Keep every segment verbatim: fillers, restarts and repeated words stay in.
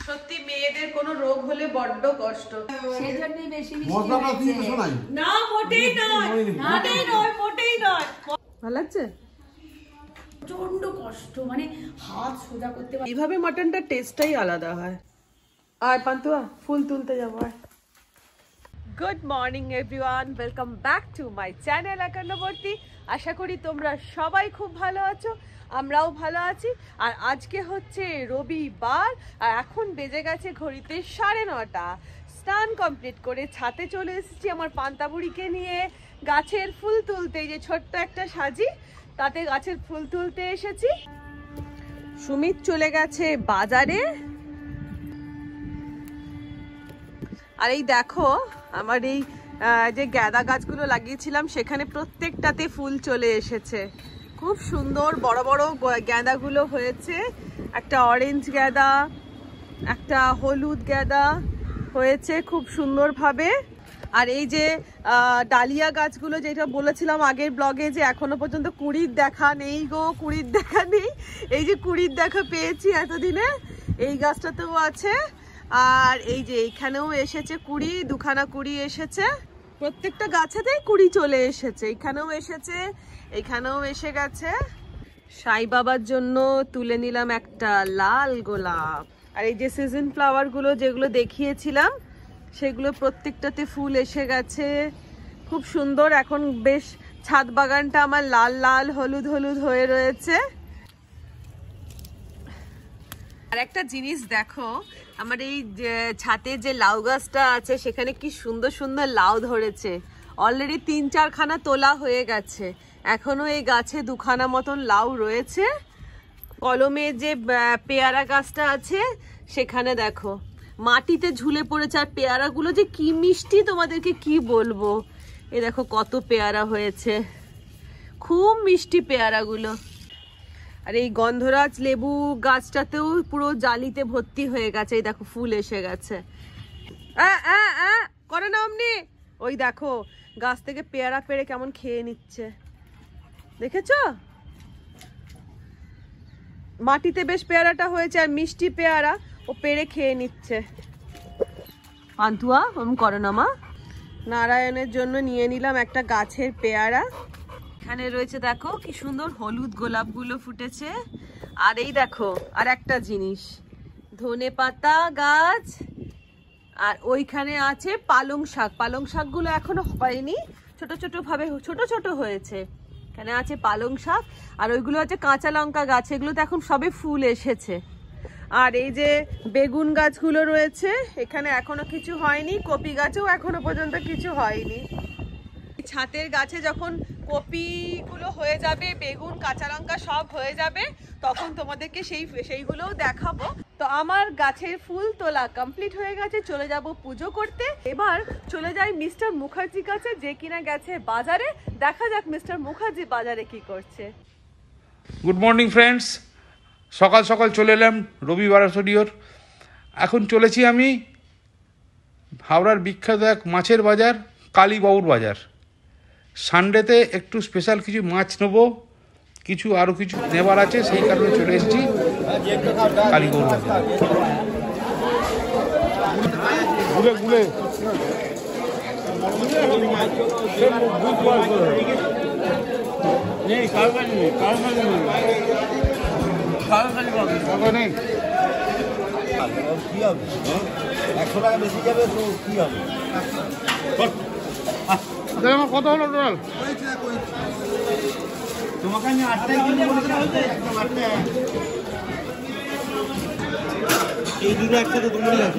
সত্যি মেয়েদের কোনো রোগ হলে বড্ড কষ্ট, সেজন্যই বেশি মিষ্টি না মোটেই নয়, মোটেই নয়, মোটেই নয়। ভালো লাগছে? প্রচন্ড কষ্ট, মানে হাত সোজা করতে পারি। এইভাবে মাটনটা টেস্টটাই আলাদা হয়। আর পান্তুয়া ফুল তুলতে যাবো। Good morning everyone, welcome back to my channel Ekannoborti. আশা করি তোমরা সবাই খুব ভালো আছো, আমরাও ভালো আছি। আর আজকে হচ্ছে রবিবার, আর এখন বেজে গেছে ঘড়িতে সাড়ে নটা। স্নান কমপ্লিট করে ছাদে চলে এসেছি আমার পান্তাবুড়িকে নিয়ে গাছের ফুল তুলতে। এই যে ছোট্ট একটা সাজি, তাতে গাছের ফুল তুলতে এসেছি। সুমিত চলে গেছে বাজারে। আর এই দেখো আমার এই যে গাঁদা গাছগুলো লাগিয়েছিলাম সেখানে প্রত্যেকটাতে ফুল চলে এসেছে। খুব সুন্দর বড় বড় গাঁদাগুলো হয়েছে। একটা অরেঞ্জ গাঁদা, একটা হলুদ গাঁদা হয়েছে খুব সুন্দরভাবে। আর এই যে ডালিয়া গাছগুলো, যেটা বলেছিলাম আগের ব্লগে যে এখনো পর্যন্ত কুড়ির দেখা নেই গো, কুড়ির দেখা নেই, এই যে কুড়ির দেখা পেয়েছি এতদিনে। এই গাছটাতেও আছে, আর এই যে এইখানেও এসেছে কুড়ি, দুখানা কুড়ি এসেছে। প্রত্যেকটা গাছেতেই কুড়ি চলে এসেছে, এইখানেও এসেছে, এইখানেও এসে গেছে। সাই বাবার জন্য তুলে নিলাম একটা লাল গোলাপ। আর এই যে সিজন ফ্লাওয়ার গুলো যেগুলো দেখিয়েছিলাম সেগুলো প্রত্যেকটাতে ফুল এসে গেছে, খুব সুন্দর। এখন বেশ ছাদ বাগানটা আমার লাল লাল হলুদ হলুদ হয়ে রয়েছে। আর একটা জিনিস দেখো, আমার এই ছাদে যে লাউ গাছটা আছে সেখানে কি সুন্দর সুন্দর লাউ ধরেছে। অলরেডি তিন চারখানা তোলা হয়ে গেছে, এখনো এই গাছে দুখানা মতন লাউ রয়েছে। কলমে যে পেয়ারা গাছটা আছে সেখানে দেখো মাটিতে ঝুলে পড়েছে। আর পেয়ারাগুলো যে কি মিষ্টি তোমাদেরকে কি বলবো। এ দেখো কত পেয়ারা হয়েছে, খুব মিষ্টি পেয়ারাগুলো। আর এই গন্ধরাজ লেবু গাছটাতেও পুরো জালিতে ভর্তি হয়ে গেছে, এই দেখো ফুল এসে গেছে। করে না অমনি, ওই দেখো গাছ থেকে পেয়ারা পেড়ে কেমন খেয়ে নিচ্ছে, দেখেছো? মাটিতে বেশ পেয়ারাটা হয়েছে, আর মিষ্টি পেয়ারা ও পেড়ে খেয়ে নিচ্ছে। পান্তুয়া ওম করো না মা। নারায়ণের জন্য নিয়ে নিলাম একটা গাছের পেয়ারা। এখানে রয়েছে দেখো কি সুন্দর হলুদ গোলাপ গুলো ফুটেছে। আর এই দেখো আর একটা জিনিস, ধনে পাতা গাছ। আর ওইখানে আছে পালং শাক, পালং শাক গুলো এখনো হয়নি, ছোট ছোট ভাবে ছোট ছোট হয়েছে। এখানে আছে পালং শাক, আর ওইগুলো আছে কাঁচা লঙ্কা গাছ, এগুলোতে এখন সবে ফুল এসেছে। আর এই যে বেগুন গাছগুলো রয়েছে, এখানে এখনো কিছু হয়নি। কপি গাছেও এখনো পর্যন্ত কিছু হয়নি। ছাতের গাছে যখন কপিগুলো হয়ে যাবে, বেগুন কাঁচা লঙ্কা সব হয়ে যাবে, তখন তোমাদেরকে সেই সেইগুলোও দেখাবো। তো আমার গাছের ফুল তোলা কমপ্লিট হয়ে গেছে, চলে যাব পুজো করতে। এবার চলে যাই মিস্টার মুখার্জির কাছে, যে কিনা গেছে বাজারে। দেখা যাক মিস্টার মুখার্জি বাজারে কি করছে। গুড মর্নিং ফ্রেন্ডস, সকাল সকাল চলে এলাম রবিবার স্টুডিওর। এখন চলেছি আমি হাওড়ার বিখ্যাত এক মাছের বাজার, কালীবাবুর বাজার। সানডেতে একটু স্পেশাল কিছু মাছ নেবো, কিছু আরও কিছু নেবার আছে, সেই কারণে চলে এসেছি কালীবাবুর বাজার। ঘুরে ঘুরে একশো টাকা বেশি যাবে তো কি হবে? কত হলো টোটাল? তোমাকে আমি আটটাই কিনে বলেছিলাম, এই দুটো একসাথে তোমারই আছে।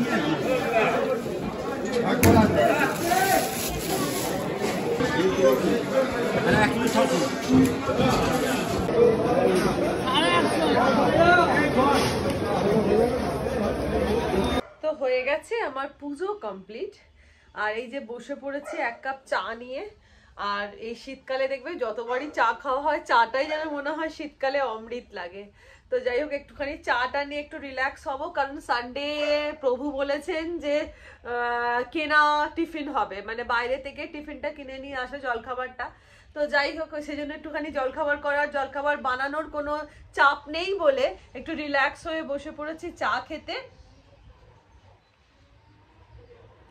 তো হয়ে গেছে আমার পুজো কমপ্লিট। আর এই যে বসে পড়েছি এক কাপ চা নিয়ে। আর এই শীতকালে দেখবে যতবারই চা খাওয়া হয়, চাটাই যেন মনে হয় শীতকালে অমৃত লাগে। তো যাই হোক, একটুখানি চাটা নিয়ে একটু রিল্যাক্স হব, কারণ সানডে প্রভু বলেছেন যে কেনা টিফিন হবে, মানে বাইরে থেকে টিফিনটা কিনে নিয়ে আসে জলখাবারটা। তো যাই হোক, সেজন্য একটুখানি জলখাবার করার, জলখাবার বানানোর কোনো চাপ নেই বলে একটু রিল্যাক্স হয়ে বসে পড়েছি চা খেতে।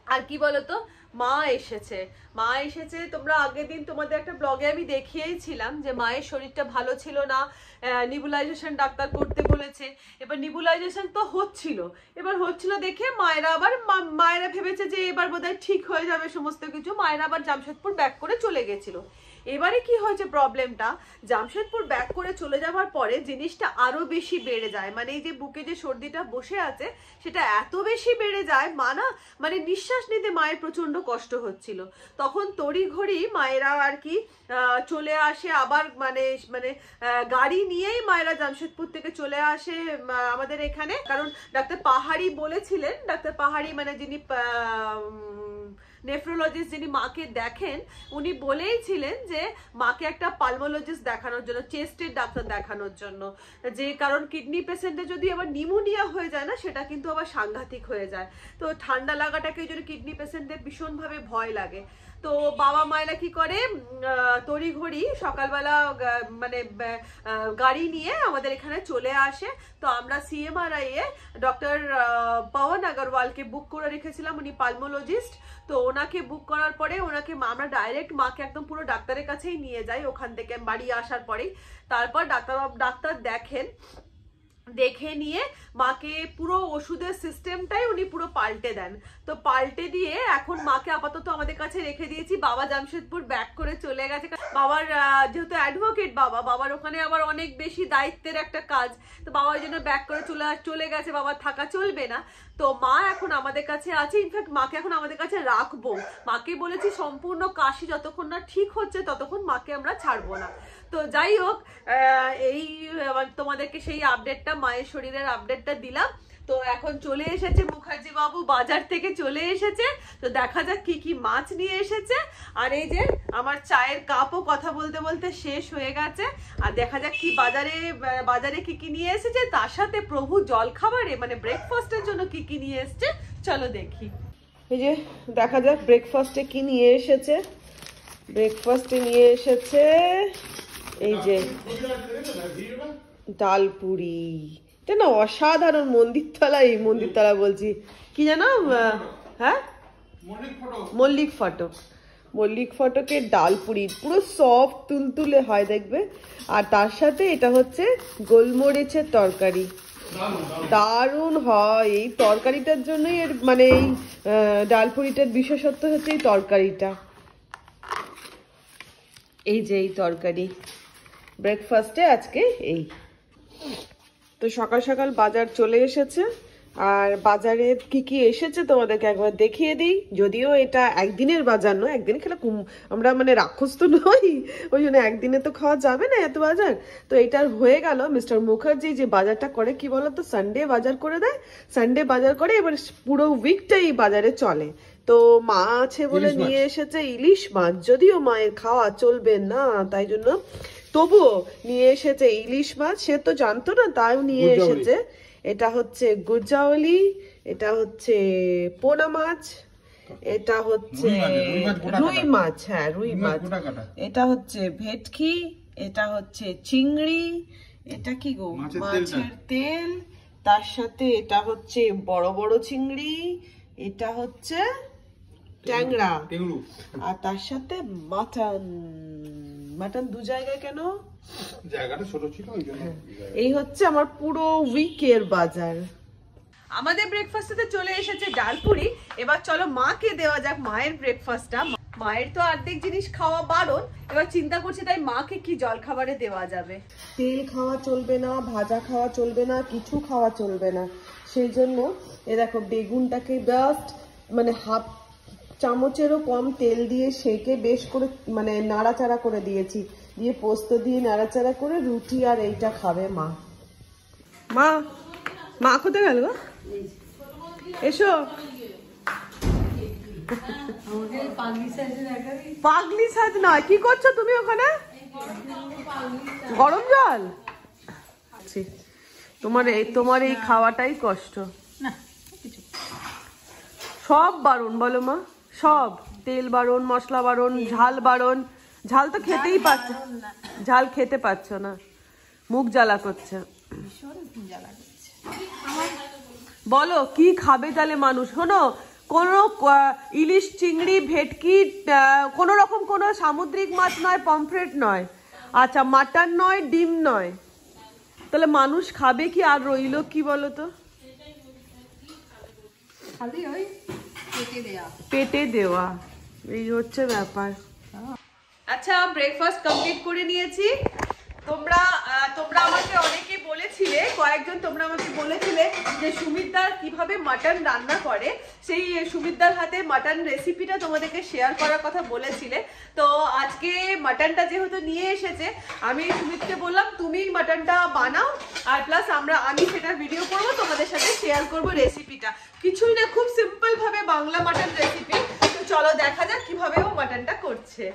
আর কি বলতো, মা এসেছে মা এসেছে তোমরা আগের দিন তোমাদের একটা ব্লগে আমি দেখিয়েছিলাম যে মায়ের শরীরটা ভালো ছিল না, নিবুলাইজেশন ডাক্তার করতে বলেছে। এবার নিবুলাইজেশন তো হচ্ছিল, এবার হচ্ছিল দেখে মায়েরা আবার মায়েরা ভেবেছে যে এবার বোধহয় ঠিক হয়ে যাবে সমস্ত কিছু, মায়েরা আবার জামশেদপুর ব্যাক করে চলে গেছিল। এবারে কি হয়েছে প্রবলেমটা, জামশেদপুর ব্যাক করে চলে যাওয়ার পরে জিনিসটা আরো বেশি বেড়ে যায়, মানে এই যে বুকে যে সর্দিটা বসে আছে সেটা এত বেশি বেড়ে যায়, মা না মানে নিঃশ্বাস নিতে মায়ের প্রচন্ড কষ্ট হচ্ছিল। তখন তড়িঘড়ি মায়েরা আর কি চলে আসে আবার, মানে মানে গাড়ি নিয়েই মায়েরা জামশেদপুর থেকে চলে আসে আমাদের এখানে। কারণ ডাক্তার পাহাড়ি বলেছিলেন, ডাক্তার পাহাড়ি মানে যিনি নেফ্রোলজিস্ট যিনি মাকে দেখেন, উনি বলেইছিলেন যে মাকে একটা পালমোলজিস্ট দেখানোর জন্য, চেস্টের ডাক্তার দেখানোর জন্য, যে কারণ কিডনি পেশেন্টে যদি আবার নিউমোনিয়া হয়ে যায় না সেটা কিন্তু আবার সাংঘাতিক হয়ে যায়। তো ঠান্ডা লাগাটাকে যদি কিডনি পেশেন্টদের ভীষণভাবে ভয় লাগে। তো বাবা মায়েরা কি করে, তড়িঘড়ি সকালবেলা মানে গাড়ি নিয়ে আমাদের এখানে চলে আসে। তো আমরা সিএমআরআই এ ডক্টর পবন আগরওয়ালকে বুক করে রেখেছিলাম, উনি পালমোলজিস্ট। তো ওনাকে বুক করার পরে ওনাকে আমরা ডাইরেক্ট মাকে একদম পুরো ডাক্তারের কাছেই নিয়ে যাই, ওখান থেকে বাড়ি আসার পরেই। তারপর ডাক্তার ডাক্তার দেখেন, দেখে নিয়ে মাকে পুরো ওষুধের সিস্টেমটাই উনি পুরো পাল্টে দেন। তো পাল্টে দিয়ে এখন মাকে আপাতত আমাদের কাছে রেখে দিয়েছি। বাবা জামশেদপুর ব্যাক করে চলে গেছে, বাবার যেহেতু অ্যাডভোকেট বাবা, বাবার ওখানে আবার অনেক বেশি দায়িত্বের একটা কাজ, তো বাবার জন্য ব্যাক করে চলে চলে গেছে, বাবার থাকা চলবে না। তো মা এখন আমাদের কাছে আছে, ইনফ্যাক্ট মাকে এখন আমাদের কাছে রাখবো। মাকে বলেছি সম্পূর্ণ কাশি যতক্ষণ না ঠিক হচ্ছে ততক্ষণ মাকে আমরা ছাড়বো না। তো যাই হোক, এই তোমাদেরকে সেই আপডেটটা, মায়ের শরীরের আপডেটটা দিলাম। তো এখন চলে এসেছে মুখার্জি বাবু, বাজার থেকে চলে এসেছে। তো দেখা যাক কি কি মাছ নিয়ে এসেছে। আর এই যে আমার চায়ের কাপও কথা বলতে বলতে শেষ হয়ে গেছে। আর দেখা যাক কি বাজারে বাজারে কি কি নিয়ে এসেছে, তার সাথে প্রভু জল খাবারে মানে ব্রেকফাস্টের জন্য কি কি নিয়ে এসেছে চলো দেখি। এই যে দেখা যাক ব্রেকফাস্টে কি নিয়ে এসেছে। ব্রেকফাস্টে নিয়ে এসেছে এই যে ডাল পুরি, এটা না অসাধারণ। মন্দিরতলা, এই মন্দিরতলা বলছি কি জানো, হ্যাঁ মল্লিক ফটক, মল্লিক ফটকের ডাল পুরি পুরো সফট তুলতুলে হয় দেখবে। আর তার সাথে এটা হচ্ছে গোলমরিচের তরকারি, দারুণ হয়। এই তরকারিটার জন্যই এর মানে এই ডাল পুরিটার বিশেষত্ব হচ্ছে এই তরকারিটা। এই যে এই তরকারি ব্রেকফাস্টে আজকে এই। তো সকাল সকাল বাজার চলে এসেছে, আর বাজারে কি কি এসেছে তোমাদেরকে একবার দেখিয়ে দিই। যদিও এটা একদিনের বাজার নয়, একদিন খেলে আমরা মানে রাক্ষস তো নই, ওই জন্য একদিনে তো খাওয়া যাবে না এত বাজার। তো এটার হয়ে গেল। মিস্টার মুখার্জি যে বাজারটা করে কি বলতো, সানডে বাজার করে দেয়, সানডে বাজার করে, এবার পুরো উইকটাই বাজারে চলে। তো মা আছে বলে নিয়ে এসেছে ইলিশ মাছ, যদিও মায়ের খাওয়া চলবে না তাই জন্য তবুও নিয়ে এসেছে ইলিশ মাছ। সে তো জানতো না তাও নিয়ে এসেছে। এটা হচ্ছে গুজাওলি, এটা হচ্ছে পোনা মাছ, এটা হচ্ছে রুই মাছ, হ্যাঁ রুই মাছ, এটা হচ্ছে ভেটকি, এটা হচ্ছে চিংড়ি, এটা কি গো মাছের তেল, তার সাথে এটা হচ্ছে বড় বড় চিংড়ি, এটা হচ্ছে ট্যাংরা, আর তার সাথে মাটন। মাটন দু জায়গায় কেন, জায়গাটা ছোট ছিল ওই জন্য। এই হচ্ছে আমার পুরো উইকের বাজার। আমাদের ব্রেকফাস্টে চলে এসেছে ডালপুরি। এবার চলো মাকে দেওয়া যাক মায়ের ব্রেকফাস্টটা। মায়ের তো অর্ধেক জিনিস খাওয়া বারণ, এবার চিন্তা করছি তাই মাকে কি জল খাবারে দেওয়া যাবে। তেল খাওয়া চলবে না, ভাজা খাওয়া চলবে না, কিছু খাওয়া চলবে না। সেই জন্য এ দেখো বেগুনটাকে জাস্ট মানে হাফ চামচেরও কম তেল দিয়ে সেকে বেশ করে মানে নাড়াচাড়া করে দিয়েছি, দিয়ে পোস্ত দিয়ে নাড়াচাড়া করে রুটি আর এইটা খাবে মা। মা মা কোথায় গেল? এসো। পাগলি সাজ নয়, কি করছো তুমি ওখানে? গরম জল? তোমার এই তোমার এই খাওয়াটাই কষ্ট। সব বারণ বলো মা, সব তেল বারণ, মশলা বারণ, ঝাল বারণ। ঝাল তো খেতেই পাচ্ছ, ঝাল খেতে পাচ্ছ না, মুখ জ্বালা করছে। বলো কি খাবে তাহলে মানুষ? শোনো, কোনো ইলিশ, চিংড়ি, ভেটকি, কোনো রকম কোনো সামুদ্রিক মাছ নয়, পমফ্রেট নয়। আচ্ছা, মাটন নয়, ডিম নয়, তাহলে মানুষ খাবে কি আর রইল কি বলো তো? পেটে দেওয়া, এই হচ্ছে ব্যাপার। আচ্ছা, ব্রেকফাস্ট কমপ্লিট করে নিয়েছি। তোমরা তোমরা আমাকে অনেকে বলেছিলে, কয়েকজন তোমরা আমাকে বলেছিলে যে সুমিতদার কিভাবে মাটন রান্না করে, সেই সুমিতদার হাতে মাটন রেসিপিটা তোমাদেরকে শেয়ার করার কথা বলেছিলে। তো আজকে মাটনটা যেহেতু নিয়ে এসেছে, আমি সুমিতকে বললাম তুমি মাটনটা বানাও, আর প্লাস আমরা আমি সেটা ভিডিও করবো, তোমাদের সাথে শেয়ার করবো রেসিপিটা। কিছুই না, খুব সিম্পল ভাবে বাংলা মাটন রেসিপি। তো চলো দেখা যাক কিভাবে ও মাটনটা করছে।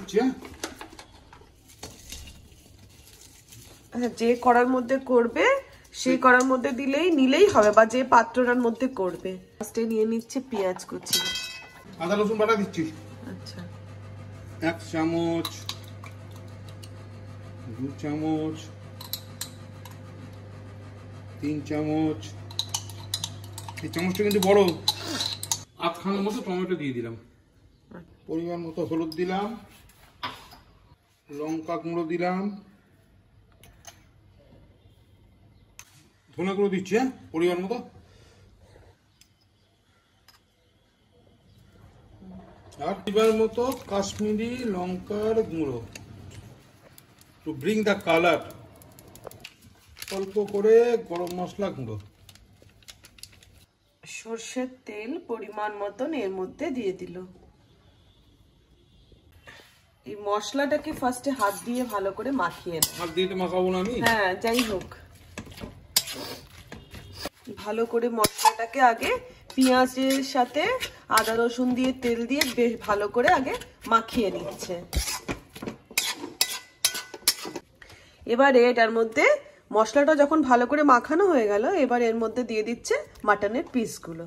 যে কড়ার মধ্যে করবে সেই কড়ার মধ্যে দিলেই নিলেই হবে, বা যে পাত্রটার মধ্যে করবে। ফার্স্টে নিয়ে নিচ্ছে পেঁয়াজ কুচি, আদা রসুন বাটা দিচ্ছি। আচ্ছা, এক চামচ, দু চামচ, তিন চামচ। এই চামচটা কিন্তু বড়। আধখানের মতো টমেটো দিয়ে দিলাম, পরিমাণ মতো হলুদ দিলাম, লঙ্কা গুঁড়ো দিলাম, ধনে গুঁড়ো দিচ্ছি হ্যাঁ পরিমাণ মতো, আর পরিমাণ মতো কাশ্মীরি লঙ্কার গুঁড়ো টু ব্রিং দ্য কালার। অল্প করে গরম মশলা গুঁড়ো, সর্ষের তেল পরিমাণ মতন এর মধ্যে দিয়ে দিল। এই মশলাটাকে ফার্স্টে হাত দিয়ে ভালো করে মাখিয়ে নাও। হাত দিয়ে মাখাবো না আমি? হ্যাঁ, যাই হোক, ভালো করে মশলাটাকে আগে পেঁয়াজের সাথে আদা রসুন দিয়ে তেল দিয়ে বেশ ভালো করে আগে মাখিয়ে নিচ্ছে। এবারে এটার মধ্যে মশলাটা যখন ভালো করে মাখানো হয়ে গেল, এবার এর মধ্যে দিয়ে দিচ্ছে মাটনের পিসগুলো।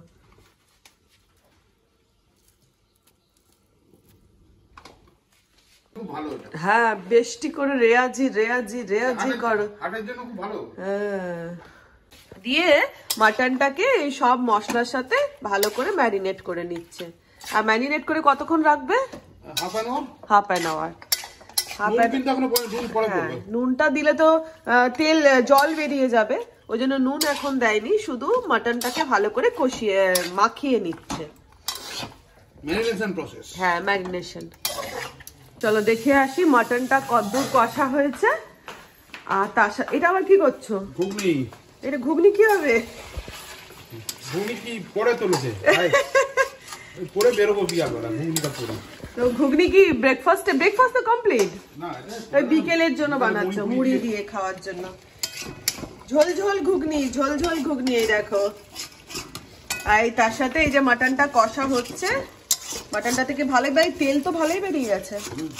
হ্যাঁ, বেশটি করে রেয়াজি রেয়াজি রেয়াজি করো। হ্যাঁ, দিয়ে মাটনটাকে এই সব মশলার সাথে ভালো করে ম্যারিনেট করে নিচ্ছে। আর ম্যারিনেট করে কতক্ষণ রাখবে? Half an hour. Half an hour. নুনটা দিলে তো তেল জল বেরিয়ে যাবে, ওই জন্য নুন এখন দেয়নি, শুধু মাটনটাকে ভালো করে কষিয়ে মাখিয়ে নিচ্ছে। হ্যাঁ, ম্যারিনেশন। চলো দেখে আসি মাটনটা কতদূর কষা হয়েছে। আর তার সাথে এটা আবার কি করছো? ঘুগনি। এটা ঘুগনি কি হবে? ঘুগনি কি পরে তুলেছে? পরে বেরোবো বিয়ালবেলা ঘুগনিটা পরে। তো ঘুগনি কি ব্রেকফাস্টে? ব্রেকফাস্ট তো কমপ্লিট, ওই বিকেলের জন্য বানাচ্ছো, মুড়ি দিয়ে খাওয়ার জন্য। ঝোল ঝোল ঘুগনি, ঝোল ঝোল ঘুগনি। এই দেখো, আর তার সাথে এই যে মাটনটা কষা হচ্ছে, মাটনটা থেকে ভালোই ভাই তেল তো ভালোই বেরিয়ে গেছে।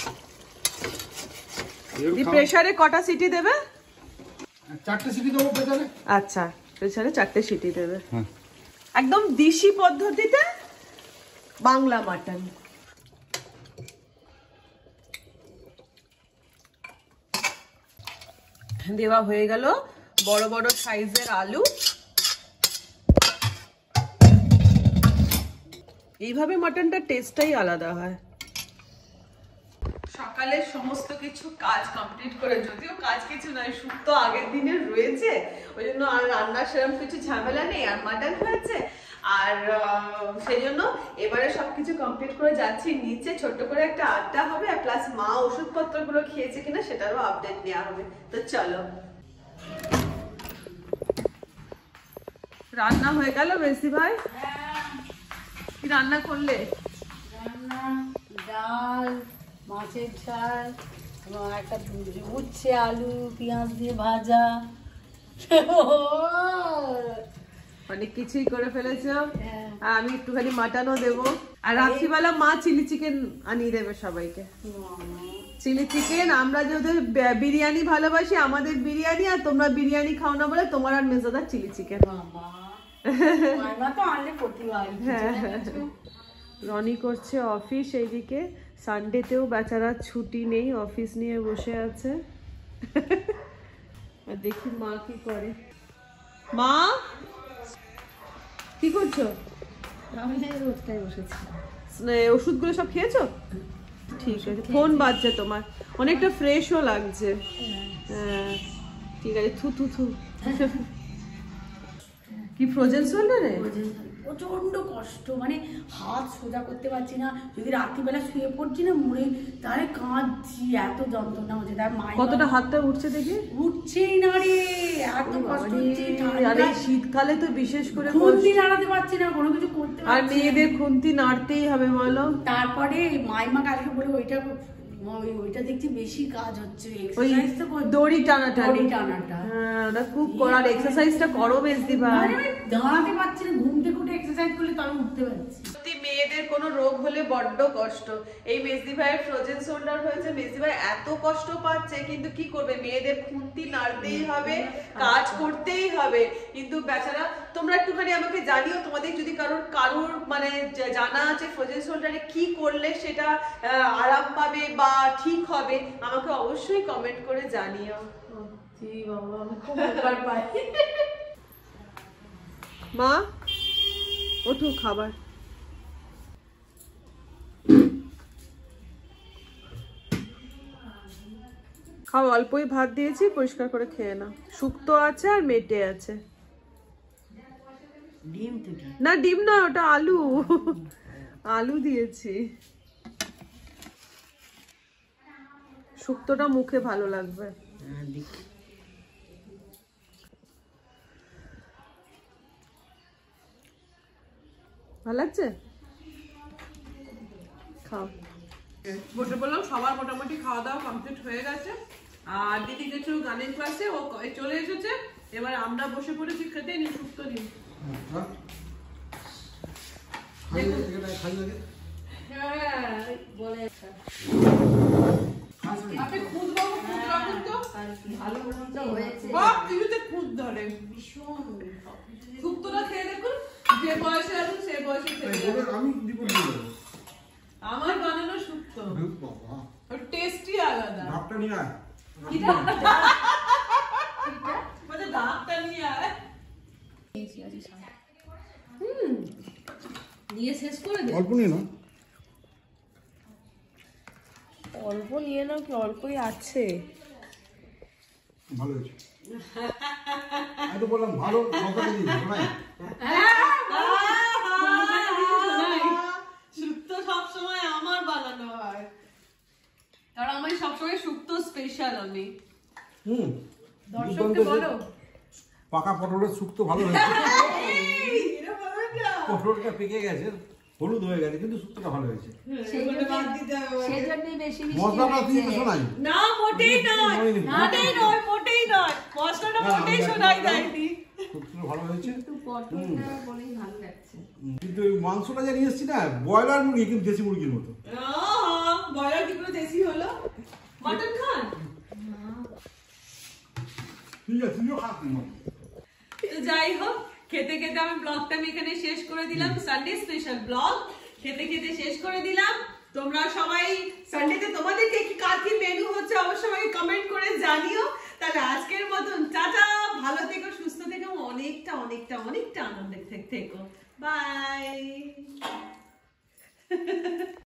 প্রেসারে কটা সিটি দেবে? চারটে সিটি দেবো প্রেসারে। আচ্ছা, প্রেসারে চারটে সিটি দেবে। একদম দেশি পদ্ধতিতে বাংলা মাটন। দেওয়া হয়ে গেল বড় বড় সাইজের আলু। এইভাবে মাটনটা টেস্টটাই আলাদা হয়। সকালে সমস্ত কিছু কাজ কমপ্লিট করে, যদিও কাজ কিছু নয়, শুক্তো আগের দিনের রয়েছে, ওই জন্য আর রান্নার সেরকম কিছু ঝামেলা নেই, আর মাটন হয়েছে, আর সেই জন্য এবারে সবকিছু কমপ্লিট করে যাচ্ছি নিচে। ছোট্ট করে একটা আড্ডা হবে, আর প্লাস মা ওষুধপত্র গুলো খেয়েছে কিনা সেটারও আপডেট নেওয়া হবে। তো চলো, রান্না হয়ে গেল বেশি ভাই? কি রান্না করলে? রান্না ডাল, মাছের ঝাল, একটা উচ্ছে আলু পেঁয়াজ দিয়ে ভাজা, অনেক কিছুই করে ফেলেছো। আমি একটুখানি মাটনও দেবো, আর রাত্রিবেলা মা চিলি চিকেন আনিয়ে দেবে সবাইকে। চিলি চিকেন, আমরা যেহেতু বিরিয়ানি ভালোবাসি, আমাদের বিরিয়ানি, আর তোমরা বিরিয়ানি খাও না বলে তোমার আর মেজাদার চিলি চিকেন। রনি করছে অফিস, এইদিকে সানডেতেও বেচারা ছুটি নেই, অফিস নিয়ে বসে আছে। আর দেখি মা কি করে। মা কি করছো? আমি রোদটাই বসেছি। ওষুধগুলো সব খেয়েছো? ঠিক আছে, ফোন বাজছে তোমার, অনেকটা ফ্রেশও লাগছে। হ্যাঁ ঠিক আছে, থু থু থু। কি ফ্রোজেন শোল্ডারে? প্রচন্ড কষ্ট, মানে হাত সোজা করতে পারছি না, যদি রাত্রিবেলা শুয়ে পড়ছি না মুড়ে তাহলে কাঁদছি, এত যন্ত্রণা হচ্ছে। তার মা কতটা হাতটা উঠছে দেখি? উঠছেই না রে, এত কষ্ট হচ্ছে। আর এই শীতকালে তো বিশেষ করে খুন্তি নাড়াতে পারছি না, কোনো কিছু করতে পারছি না। আর মেয়েদের খুন্তি নাড়তেই হবে বলো। তারপরে মাইমা কালকে বলে ওইটা ওই- ওইটা দেখছি বেশি কাজ হচ্ছে, ওই এক্সারসাইজ তো করতে- দড়ি টানাটা, দড়ি টানাটা। হ্যাঁ ওটা খুব করার, এক্সারসাইজটা করো মেজদি ভাই। মানে দাঁড়াতে পারছি না, ঘুম থেকে উঠে এক্সারসাইজ করলে তবে উঠতে পারছি। সত্যি মেয়েদের কোনো রোগ হলে বড্ড কষ্ট। এই মেজদি ভাইয়ের ফ্রোজেন শোল্ডার হয়েছে, মেজদি ভাই এত কষ্ট পাচ্ছে, কিন্তু কি করবে, মেয়েদের খুন্তি নাড়তেই হবে, কাজ করতেই হবে। কিন্তু বেচারা, তোমরা একটুখানি আমাকে জানিও, তোমাদের যদি কারোর কারোর মানে জানা আছে ফ্রোজেন শোল্ডারে কি করলে সেটা আরাম পাবে বা ঠিক হবে, আমাকে অবশ্যই কমেন্ট করে জানিও। সত্যি বাবা, আমি খুব উপকার পাই। মা ওঠো, খাবার খাও, অল্পই ভাত দিয়েছি, পরিষ্কার করে খেয়ে নাও। শুক্তো আছে আর মেটে আছে। ডিম তো না ডিম নয়, ওটা আলু, আলু দিয়েছি। শুক্তোটা মুখে ভালো লাগবে। ভালো লাগছে, খাও। বসে বললাম, সবার মোটামুটি খাওয়া দাওয়া কমপ্লিট হয়ে গেছে। আর দিদি গেছিল গানের ক্লাসে, ও চলে এসেছে। এবার আমরা বসে পড়েছি খেতে। নি শুক্তো দিন, আপনি খুদ বাবু, খুদ রাখুন তো, ভালো মতো হয়েছে। সব কিছুতে খুদ ধরে। শুক্তোটা খেয়ে দেখুন, যে বয়সে আছেন সে বয়সে খেতে যাবেন। আমার বানানো শুক্তো টেস্টি আলাদা। ভাবটা নিয়ে আয়। মানে ভাতটা নিয়ে আয়। হুম, নিয়ে শেষ করে দে। অল্প নিয়ে না, অল্প নিয়ে নাও, কি অল্পই আছে। ভালো হয়েছে। আমি তো বললাম ভালো, মশলা দিয়ে দিই, শোনাই। শুক্তো সবসময় আমার বানানো হয়, কারণ আমি সবসময় শুক্তো স্পেশাল। আমি হুম, দর্শককে বলো পাকা পটলের শুক্তো ভালো হয়েছে। পটলটা পেকে গেছে, হলুদ হয়ে গেছে, কিন্তু শুক্তোটা ভালো হয়েছে। সেজন্যই বেশি বেশি মশলাটা দিয়ে শোনাই না, মোটেই নয়, মোটেই নয়, মোটেই নয়, মশলাটা মোটেই শোনাই যায়নি। শুক্তোটা ভালো হয়েছে, একটু পটলটা বলেই ভালো লাগছে। কিন্তু ওই মাংসটা যে নিয়ে এসছি না, ব্রয়লার মুরগি, কিন্তু দেশি মুরগির মতো। বয়লার কি করে দেশি হলো? মটন খান? ঠিক আছে, তুইও খা। তো যাই হোক, খেতে খেতে আমি ব্লগটা আমি এখানে শেষ করে দিলাম। সানডে স্পেশাল ব্লগ খেতে খেতে শেষ করে দিলাম। তোমরা সবাই সানডেতে তোমাদেরকে কি কার কি মেনু হচ্ছে অবশ্যই আমাকে কমেন্ট করে জানিও। তাহলে আজকের মতন টাটা, ভালো থেকো, সুস্থ থেকো, অনেকটা অনেকটা অনেকটা আনন্দের থেকো। বাই।